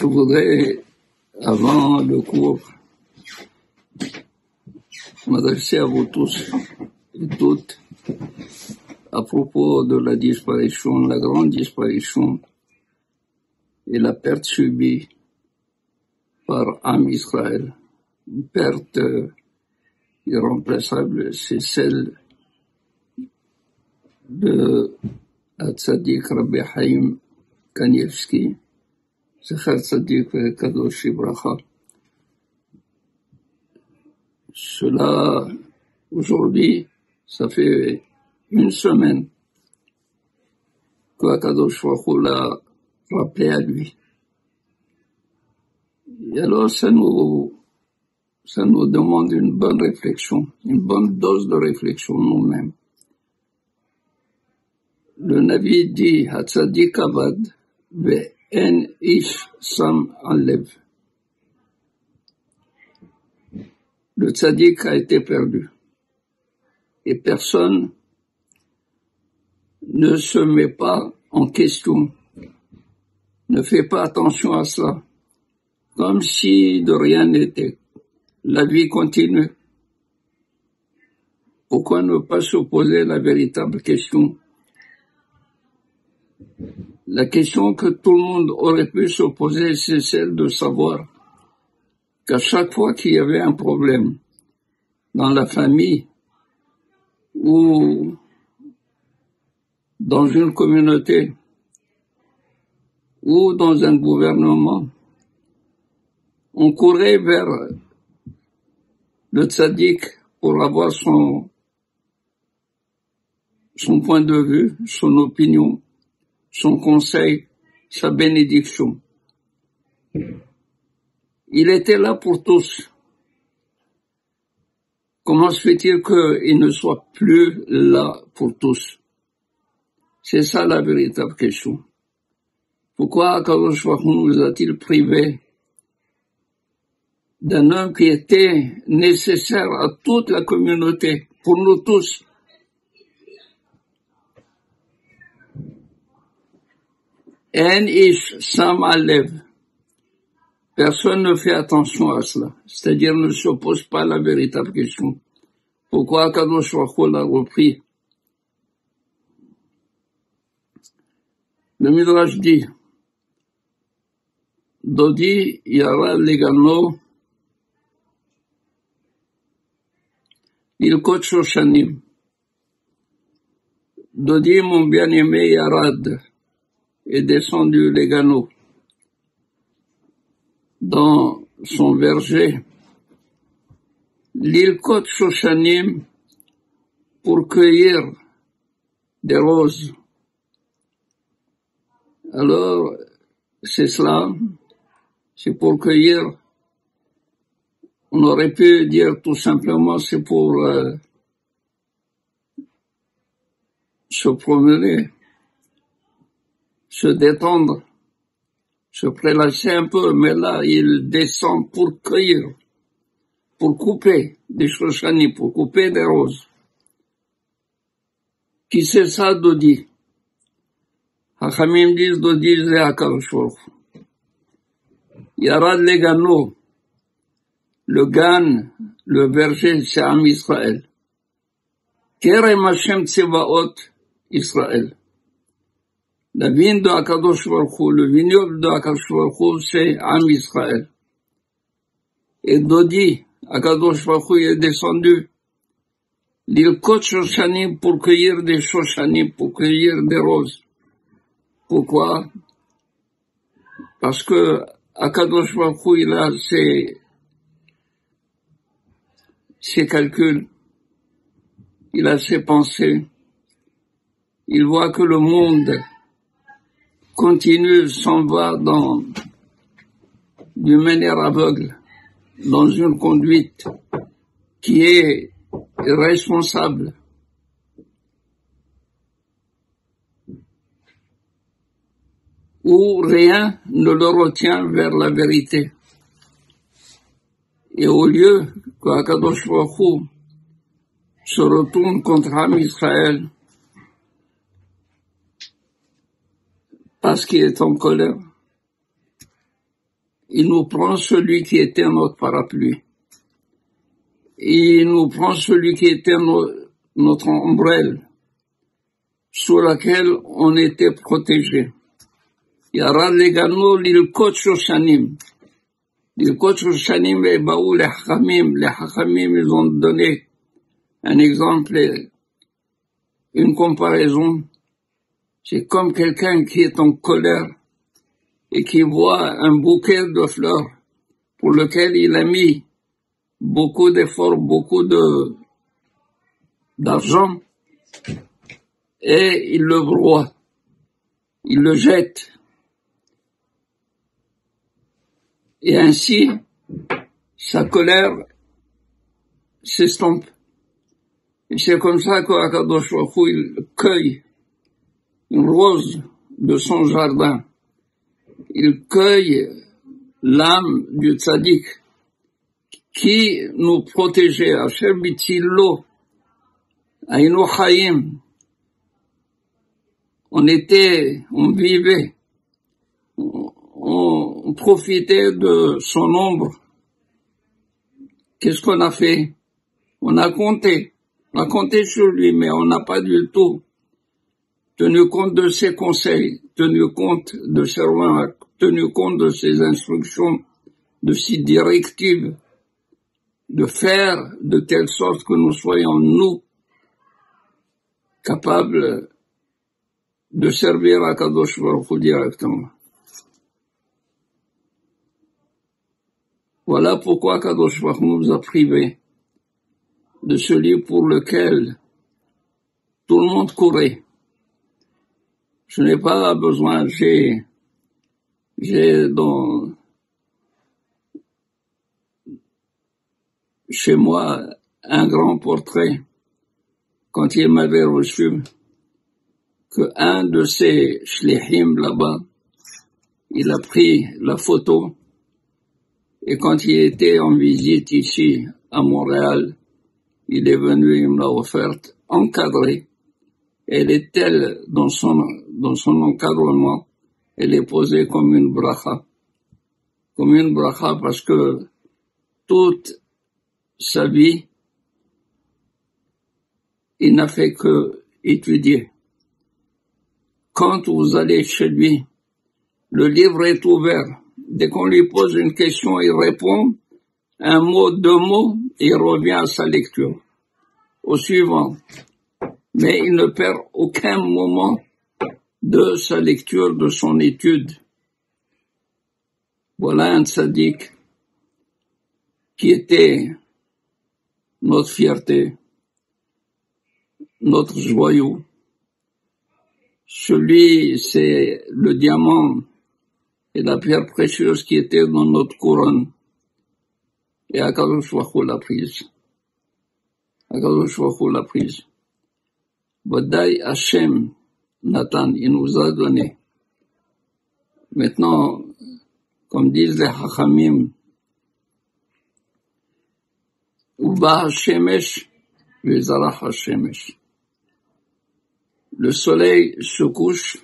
voudrais, avant le cours, m'adresser à vous tous et toutes à propos de la disparition, la grande disparition et la perte subie par Am Israël. Une perte irremplaçable, c'est celle de Tzadik Rabbi Haïm Kanievski, Zecher Tzadik Kadosh Ibracha. Cela, aujourd'hui, ça fait une semaine que Kadosh Baruch Hu l'a rappelé à lui. Et alors, ça nous demande une bonne réflexion, une bonne dose de réflexion nous-mêmes. Le Navi dit, Hatzadik Avad, ve'en ish sam alev. Le tzaddik a été perdu. Et personne ne se met pas en question, ne fait pas attention à cela, comme si de rien n'était. La vie continue. Pourquoi ne pas se poser la véritable question? La question que tout le monde aurait pu se poser, c'est celle de savoir qu'à chaque fois qu'il y avait un problème dans la famille ou dans une communauté ou dans un gouvernement, on courait vers le tzaddik pour avoir son point de vue, son opinion, son conseil, sa bénédiction. Il était là pour tous. Comment se fait-il qu'il ne soit plus là pour tous? C'est ça la véritable question. Pourquoi Kadosh Baruch Hu nous a-t-il privés d'un homme qui était nécessaire à toute la communauté, pour nous tous? En ish sam alev. Personne ne fait attention à cela. C'est-à-dire ne se pose pas la véritable question. Pourquoi Kadosh Baruch Hu l'a repris? Le Midrash dit, Dodi yara legano ilkot shoshanim. Dodi, mon bien-aimé Yarad, est descendu legano dans son verger, l'ilkot shoshanim, pour cueillir des roses. Alors, c'est cela, c'est pour cueillir. On aurait pu dire tout simplement, c'est pour se promener, se détendre, se prélasser un peu, mais là, il descend pour cueillir, pour couper des shoshanim, pour couper des roses. Qui c'est ça, Dodi? Hachamim disent, Dodi, c'est Akadosh Baruch Hu. Yarad legano, le gan, le verger, c'est Am Israël. Kerem Hashem Tsevaot, Israël. La vigne de Akadosh Baruch Hu, le vignoble de Akadosh Baruch Hu, c'est Am Israël. Et Dodi, Akadosh Baruch Hu est descendu l'ilkot shoshanim, pour cueillir des shoshanim, pour cueillir des roses. Pourquoi? Parce que Akadosh Baruch Hu, il a ses calculs, il a ses pensées, il voit que le monde continue, s'en va d'une manière aveugle, dans une conduite qui est irresponsable. Où rien ne le retient vers la vérité. Et au lieu qu'Akadosh Baruch Hu se retourne contre Am Israël parce qu'il est en colère, il nous prend celui qui était notre parapluie. Il nous prend celui qui était notre ombrelle, sous laquelle on était protégé. Yarad legano lilkot shoshanim. Lilkot shoshanim et baou les hachamim. Les hachamim, ils ont donné un exemple, une comparaison. C'est comme quelqu'un qui est en colère et qui voit un bouquet de fleurs pour lequel il a mis beaucoup d'efforts, beaucoup d'argent, et il le broie, il le jette. Et ainsi, sa colère s'estompe. Et c'est comme ça qu'Akadosh Baruch Hu, il cueille une rose de son jardin. Il cueille l'âme du tzaddik qui nous protégeait. Asher bitzilo, Ainu Chaim. On vivait, on profitait de son ombre. Qu'est-ce qu'on a fait? On a compté sur lui, mais on n'a pas du tout tenu compte de ses conseils, tenu compte de ses remarques, tenu compte de ses instructions, de ses directives, de faire de telle sorte que nous soyons, nous, capables de servir à Kadosh Baruch Hu directement. Voilà pourquoi Kadosh Baruch Hu nous a privés de celui pour lequel tout le monde courait. Je n'ai pas besoin, j'ai chez moi un grand portrait. Quand il m'avait reçu, que un de ces shlichim là-bas, il a pris la photo, et quand il était en visite ici à Montréal, il est venu, il me l'a offerte, encadrée. Elle est telle dans son encadrement, elle est posée comme une bracha. Comme une bracha parce que toute sa vie, il n'a fait que étudier. Quand vous allez chez lui, le livre est ouvert. Dès qu'on lui pose une question, il répond un mot, deux mots, et il revient à sa lecture. Au suivant. Mais il ne perd aucun moment de sa lecture, de son étude. Voilà un tzaddik qui était notre fierté, notre joyau. Celui, c'est le diamant et la pierre précieuse qui était dans notre couronne. Et Akadosh Baruch Hu l'a prise. Akadosh Baruch Hu l'a prise. Vodai Hashem Nathan, il nous a donné. Maintenant, comme disent les Chachamim, Uba Hashemesh, Vezarach Hashemesh. Le soleil se couche,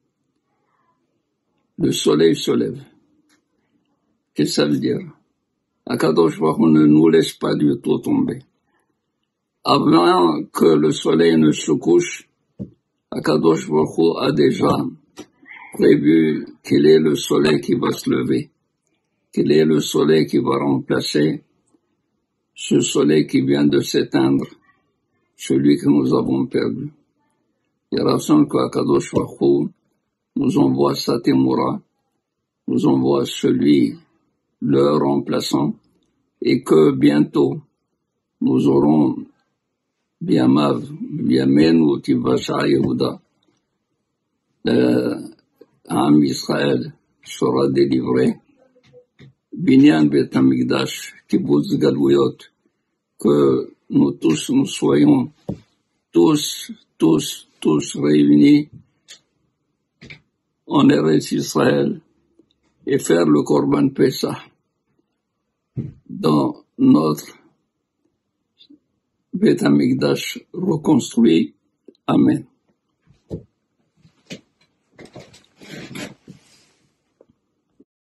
le soleil se lève. Qu'est-ce que ça veut dire? Akadosh Baruch Hu ne nous laisse pas du tout tomber. Avant que le soleil ne se couche, Akadosh Baruch Hu a déjà prévu quel est le soleil qui va se lever, quel est le soleil qui va remplacer ce soleil qui vient de s'éteindre, celui que nous avons perdu. Il raison qu'Akadosh Baruch Hu nous envoie sa Temura, nous envoie celui, le remplaçant, et que bientôt nous aurons Biamav, Biamenu, Tivasha Yehuda, Am Israël sera délivré, Binyan Bet Hamikdash, Kibbutz Galuyot, que nous tous nous soyons tous réunis en Eretz Israël et faire le Korban Pesach dans notre Bet Hamikdash reconstruit. Amen.